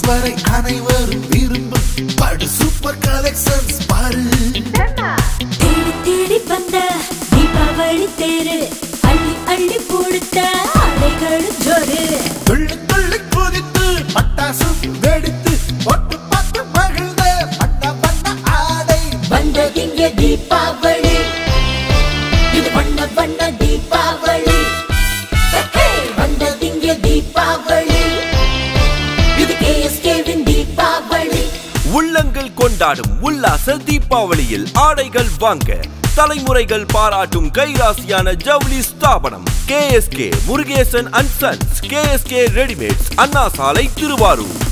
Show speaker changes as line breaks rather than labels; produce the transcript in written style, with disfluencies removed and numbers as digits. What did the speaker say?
வரை அனைவரும் விரும்பும் படு சூப்பர் கலெக்ஷன்ஸ் பாரு.
தேடி தேடி வந்த தீபாவளி தேரு அள்ளி அள்ளி போடுத்த ஆடைகளும் ஜோரு.
துள்ளி துள்ளி குதித்து பட்டாசு வெடித்து ஒட்டு பத்து மகிழ்ந்த வண்ண வண்ண ஆடை
வந்ததிங்க தீபாவளி. இது வண்ண வண்ண தீபாவளி. வந்ததிங்க தீபாவளி. இது KSKவின் தீபாவளி.
உள்ளங்கள் கொண்டாடும் உல்லாச தீபாவளியில் ஆடைகள் வாங்க தலைமுறைகள் பாராட்டும் கைராசியான ஜவுளி ஸ்தாபனம் KSK Murugesan and sons KSK readymades, Anna Salai, Thiruvarur.